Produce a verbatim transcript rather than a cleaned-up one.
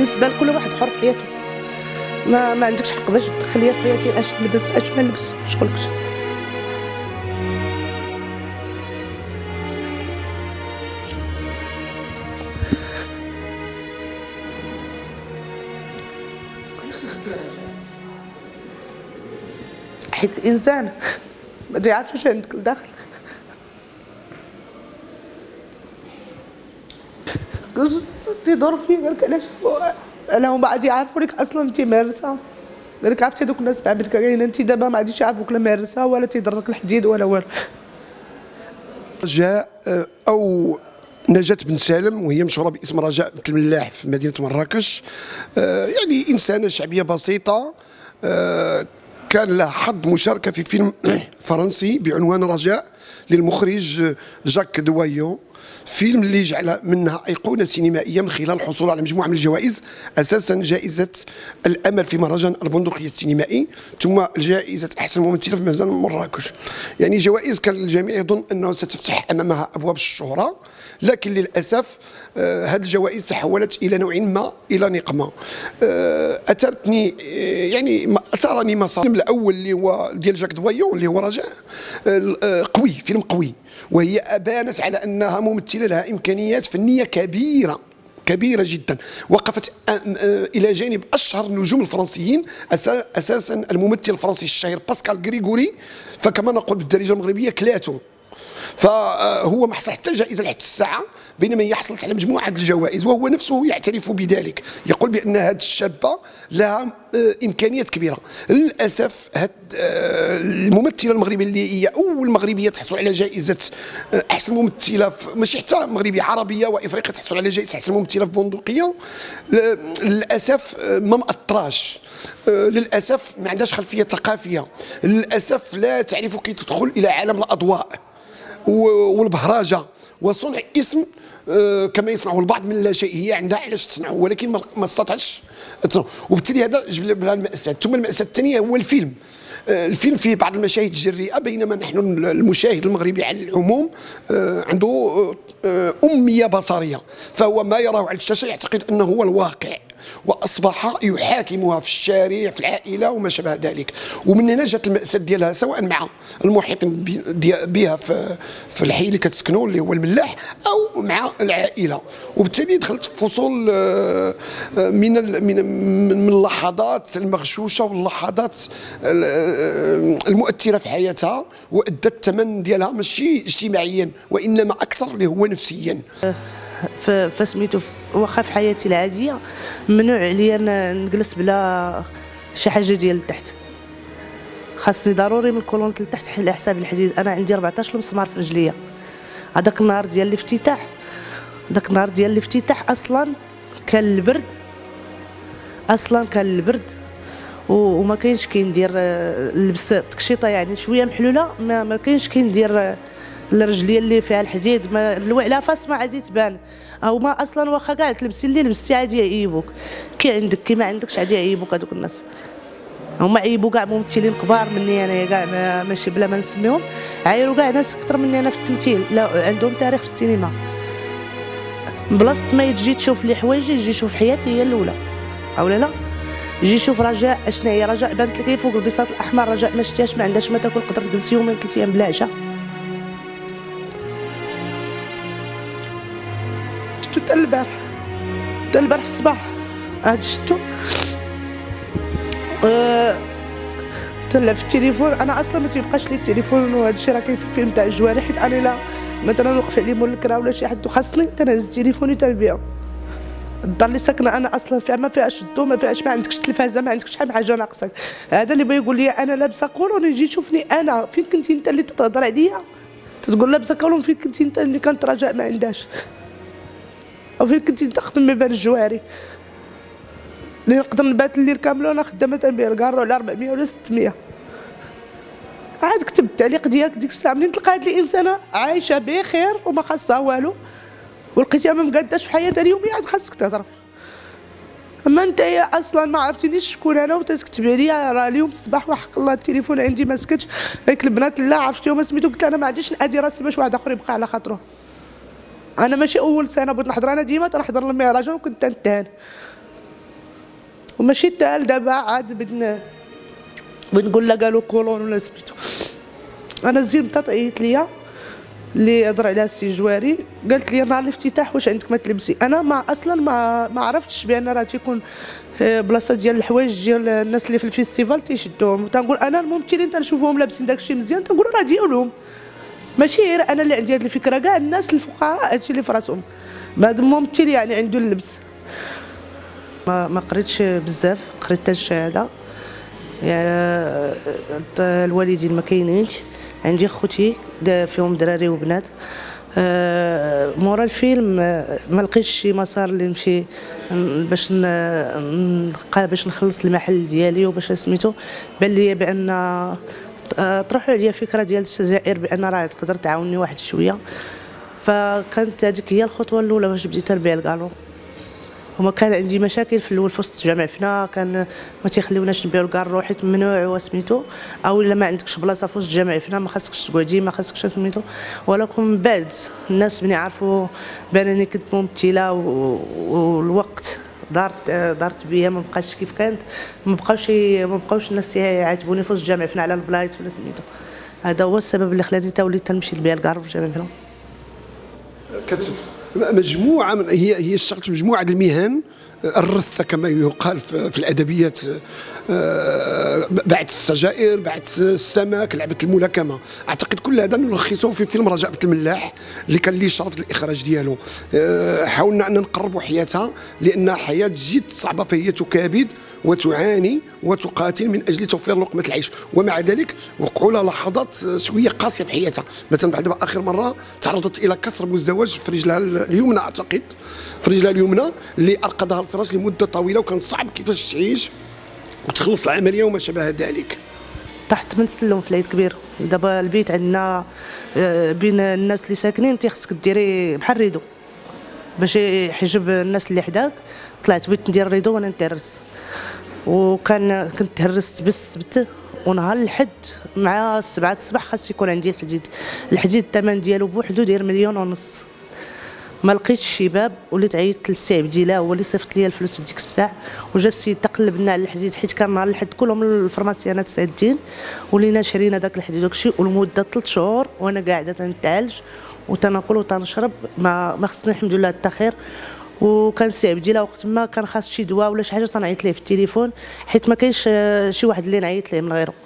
بالنسبه لكل واحد حر في حياته، ما ما عندكش حق باش تدخل ليا في حياتي اش نلبس اش ما نلبس، شغلكش. حيت الانسان ما تعرفش اش عندك لداخل. تيدور فيه قالك علاش انا هما غادي يعرفوا لك اصلا انت مارسه، قالك عرفتي دوك الناس مع بنت كاينه انت دابا ما غاديش يعرفوك لا مارسه ولا تيضرك الحديد ولا والو. رجاء او نجاة بن سالم، وهي مشهوره باسم رجاء بنت الملاح في مدينه مراكش، يعني انسانه شعبيه بسيطه، كان لها حظ مشاركه في فيلم فرنسي بعنوان رجاء للمخرج جاك دويون، فيلم اللي جعل منها أيقونة سينمائية من خلال الحصول على مجموعة من الجوائز، أساسا جائزة الأمل في مهرجان البندقية السينمائي، ثم جائزة أحسن ممثلة في مهرجان مراكش. يعني جوائز كان الجميع يظن أنه ستفتح أمامها أبواب الشهرة، لكن للأسف آه هذه الجوائز تحولت إلى نوع ما إلى نقمة. آه أثرتني آه يعني أثارني مسار الأول اللي هو ديال جاك دويون اللي هو رجاء، آه قوي، فيلم قوي، وهي أبانت على أنها ممثلة لها إمكانيات فنية كبيرة كبيرة جدا، وقفت إلى جانب أشهر النجوم الفرنسيين، أساسا الممثل الفرنسي الشهير باسكال غريغوري، فكما نقول بالدارجة المغربية كلاتو، فهو ما حصل حتى جائزة لحد الساعة، بينما هي حصلت على مجموعة الجوائز، وهو نفسه يعترف بذلك، يقول بأن هذه الشابة لها إمكانيات كبيرة. للأسف هاد الممثلة المغربية اللي هي أول مغربية تحصل على جائزة أحسن ممثلة، ماشي حتى مغربية، عربية وإفريقية تحصل على جائزة أحسن ممثلة في بندقية، للأسف ما مأطراش، للأسف ما عندهاش خلفية ثقافية، للأسف لا تعرف كيف تدخل إلى عالم الأضواء والبهرجه وصنع اسم كما يصنعه البعض من لا شيء، هي عندها علاش تصنعه ولكن ما استطاعتش، وبالتالي هذا جبل لها المأساة. ثم المأساة الثانيه هو الفيلم. الفيلم فيه بعض المشاهد الجريئه، بينما نحن المشاهد المغربي على العموم عنده أمية بصرية، فهو ما يراه على الشاشة يعتقد أنه هو الواقع، وأصبح يحاكمها في الشارع في العائلة وما شابه ذلك. ومن هنا جات المأساة ديالها سواء مع المحيطين بها في في الحي اللي كتسكنوا اللي هو الملاح، أو مع العائلة، وبالتالي دخلت في فصول من من اللحظات المغشوشة واللحظات المؤثرة في حياتها، وأدت الثمن ديالها ماشي اجتماعيا وإنما أكثر اللي هو نفسيا. فسميتو واخا في حياتي العاديه ممنوع عليا نجلس بلا شي حاجه ديال التحت، خاصني ضروري من الكولونط لتحت على حساب الحديد. انا عندي أربعطاش مسمار في رجليا. هذاك النهار ديال الافتتاح داك النهار ديال الافتتاح اصلا كان البرد، اصلا كان البرد وما كاينش كيندير لبس تكشيطه يعني شويه محلوله، ما, ما كاينش كيندير الرجليه اللي فيها الحديد، ما الوعلافاس ما عادي تبان، او ما اصلا واخا كاع تلبسي اللي لبستي عادي يعيبوك، كي عندك كي ما عندكش عادي يعيبوك. هذوك الناس هما عيبوا كاع ممثلين كبار مني انا كاع ما ماشي بلا ما نسميهم، عايروا كاع ناس اكثر مني انا في التمثيل، لا عندهم تاريخ في السينما. بلاصه ما يجي تشوف لي حوايجي يجي يشوف حياتي هي الاولى، او لا لا يجي يشوف رجاء اشنا هي. رجاء بانت لك فوق البساط الاحمر، رجاء ما شتيهاش ما عندهاش ما تاكل، قدرت تجلس يومين ثلاث ايام بلا عشاء. شفتو حتى البارح حتى البارح في الصباح عاد شفتو أه... تلعب في التليفون. انا اصلا ما تيبقاش لي التليفون، وهذا الشيء راه كاين في الفيلم تاع الجواري، حيت انا لا مثلا وقف عليه مول الكرا ولا شي حد وخاصني تنهز تليفوني تنبيع. الدار اللي ساكنه انا اصلا فيها ما فيهاش الضو، ما فيهاش ما عندكش تلفازه، ما عندكش شحال من حاجه ناقصك. هذا اللي بغى يقول لي انا لابسه كولون يجي يشوفني انا فين كنتي انت اللي تهضر عليا، تقول لابسه كولون فين كنتي انت اللي كانت رجاء ما عندهاش، او فين كنتي انت قبل ما يبان الجواري اللي نقدر نبات الليل كامل وانا خدامه تنبيع الكارو على أربعمية ولا ستمية. عاد كتب التعليق ديالك ديك الساعه منين تلقى هاد الانسانه عايشه بخير وما خاصها والو، ولقيتيها ما مقاداش في حياتها اليوميه، عاد خاصك تهضر. اما انت اصلا ما عرفتينيش شكون انا وتكتبي لي راه اليوم الصباح وحق الله التليفون عندي ما سكتش، هيك البنات لا عرفتيهم سميتو، قلت انا ما عادش نادي راسي باش واحد اخر يبقى على خاطره. انا ماشي اول سنه بغيت نحضر، انا ديما تنحضر للمهرجان وكنت تنتهن. وماشي حتى دابا عاد بدنا بنقول لها قالوا كولون ولا سميتو. انا الزين تعيط ليا اللي هضر عليها السي جواري، قالت لي نهار الافتتاح واش عندك ما تلبسي. انا ما اصلا ما ما عرفتش بان راه تيكون بلاصه ديال الحوايج ديال الناس اللي في الفيستيفال تيشدوهم، تنقول انا الممثلين تنشوفوهم لابسين داكشي مزيان تنقول راه ديالهم، ماشي غير انا اللي عندي هذه الفكره، كاع الناس الفقراء هادشي اللي في راسهم. هذا الممثل يعني عنده اللبس. ما ما قريتش بزاف، قريت حتى الشهاده. يعني الوالدين ما كاينينش، عندي خوتي فيهم دراري وبنات. أه مورا الفيلم ما لقيتش شي مسار اللي نمشي باش نبقى باش نخلص المحل ديالي وباش سميتو. بان لي بان طرحوا عليا فكره ديال الجزائر بان راه تقدر تعاوني واحد شويه، فكانت هذيك هي الخطوه الاولى باش بديت نبيع الكالون. هما كان عندي مشاكل في الاول في وسط الجامع فينا، كان ما تيخليوناش نبيعو الكارو حيت ممنوع وسميتو، او الا ما عندكش بلاصه في وسط الجامع فينا ما خاصكش تقعدي ما خاصكش سميتو. ولكن من بعد الناس ملي عرفوا بانني كنت ممثله والوقت دارت دارت بيا ما بقاش كيف كانت، ما بقاوش ما بقاوش الناس يعاتبوني في وسط الجامع فينا على البلايص ولا سميتو. هذا هو السبب اللي خلاني تا وليت نمشي نبيع الكارو في الجامع فينا. مجموعه من هي هي اشتغلت مجموعه المهن الرثة كما يقال في الادبيات، بعت السجائر، بعت السمك، لعبه الملاكمه. اعتقد كل هذا نلخصه في فيلم رجاء بنت الملاح اللي كان لي شرف الاخراج ديالو. حاولنا ان نقربوا حياتها لان حياه جد صعبه، فهي تكابد وتعاني وتقاتل من اجل توفير لقمه العيش، ومع ذلك وقعوا لها لحظات شويه قاسيه في حياتها. مثلا بعد اخر مره تعرضت الى كسر مزدوج في رجلها اليمنى، اعتقد في رجلها اليمنى اللي ارقدها الفراش لمده طويله، وكان صعب كيفاش تعيش وتخلص العمليه وما شابه ذلك. تحت من سلم في العيد كبير. دابا البيت عندنا بين الناس اللي ساكنين انت خصك ديري بحال ريدو باش يحجب الناس اللي حداك. طلعت بغيت ندير ريدو وانا نتهرس، وكان كنت تهرست بالسبت ونهار الحد مع السبعة الصباح خاص يكون عندي الحديد. الحديد الثمن ديالو بوحدو داير مليون ونص. ما لقيتش الشباب، وليت عيطت للسي عبدي الله هو اللي صيفط لي الفلوس في ديك الساعه، وجا السيد تقلب لنا على الحديد حيت كان نهار الحد كلهم الفرماسيانات سادين، ولينا شرينا داك الحديد داكشي. ولمده ثلاث شهور وانا قاعده تنتعالج وتناكل وتنشرب، ما ما خصني الحمد لله حتى خير. وكان السي عبدي الله وقت ما كان خاص شي دواء ولا شي حاجه تنعيط ليه في التليفون حيت ما كاينش شي واحد اللي نعيط ليه من غيره.